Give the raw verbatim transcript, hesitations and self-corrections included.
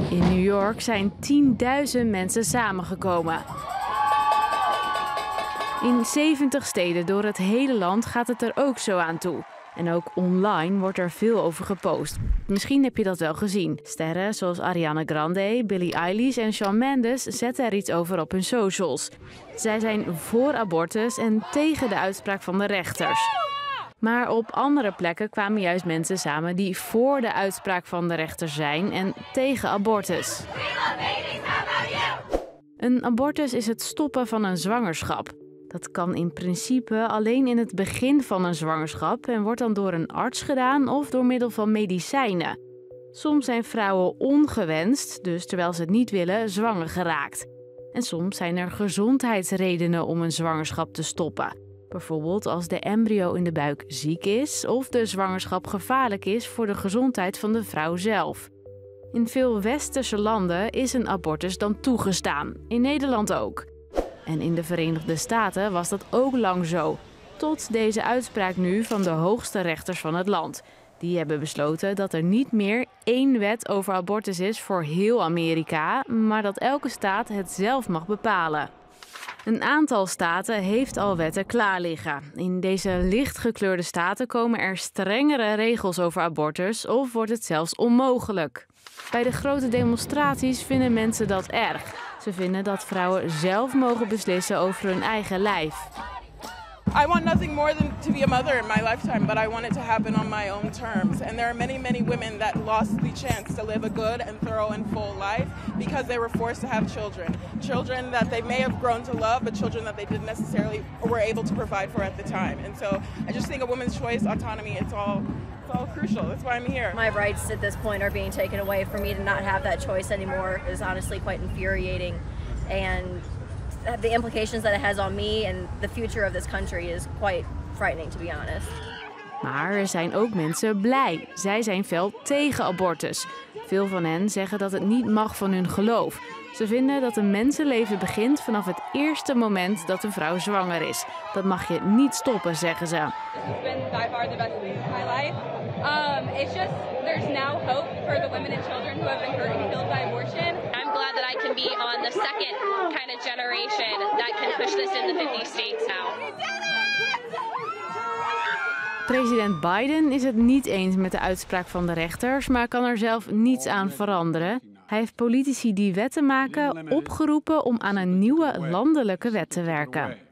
In New York zijn tienduizend mensen samengekomen. In zeventig steden door het hele land gaat het er ook zo aan toe. En ook online wordt er veel over gepost. Misschien heb je dat wel gezien. Sterren zoals Ariana Grande, Billie Eilish en Shawn Mendes zetten er iets over op hun socials. Zij zijn voor abortus en tegen de uitspraak van de rechters. Maar op andere plekken kwamen juist mensen samen die voor de uitspraak van de rechter zijn en tegen abortus. Een abortus is het stoppen van een zwangerschap. Dat kan in principe alleen in het begin van een zwangerschap en wordt dan door een arts gedaan of door middel van medicijnen. Soms zijn vrouwen ongewenst, dus terwijl ze het niet willen, zwanger geraakt. En soms zijn er gezondheidsredenen om een zwangerschap te stoppen. Bijvoorbeeld als de embryo in de buik ziek is of de zwangerschap gevaarlijk is voor de gezondheid van de vrouw zelf. In veel westerse landen is een abortus dan toegestaan, in Nederland ook. En in de Verenigde Staten was dat ook lang zo, tot deze uitspraak nu van de hoogste rechters van het land. Die hebben besloten dat er niet meer één wet over abortus is voor heel Amerika, maar dat elke staat het zelf mag bepalen. Een aantal staten heeft al wetten klaar liggen. In deze lichtgekleurde staten komen er strengere regels over abortus of wordt het zelfs onmogelijk. Bij de grote demonstraties vinden mensen dat erg. Ze vinden dat vrouwen zelf mogen beslissen over hun eigen lijf. I want nothing more than to be a mother in my lifetime, but I want it to happen on my own terms. And there are many, many women that lost the chance to live a good and thorough and full life because they were forced to have children. Children that they may have grown to love, but children that they didn't necessarily were able to provide for at the time. And so I just think a woman's choice, autonomy, it's all it's all crucial. That's why I'm here. My rights at this point are being taken away. For me to not have that choice anymore is honestly quite infuriating. And the implications that it has on me and the future of this country is quite frightening, to be honest. Maar er zijn ook mensen blij. Zij zijn fel tegen abortus. Veel van hen zeggen dat het niet mag van hun geloof. Ze vinden dat een mensenleven begint vanaf het eerste moment dat een vrouw zwanger is. Dat mag je niet stoppen, zeggen ze. It's been by far the best week of my life. Um, it's just there's now hope for the women and children who have been hurt and killed by abortion. I'm glad that I can be on the second kind of generation that can push this in the fifty states now. President Biden is het niet eens met de uitspraak van de rechters, maar kan er zelf niets aan veranderen. Hij heeft politici die wetten maken opgeroepen om aan een nieuwe landelijke wet te werken.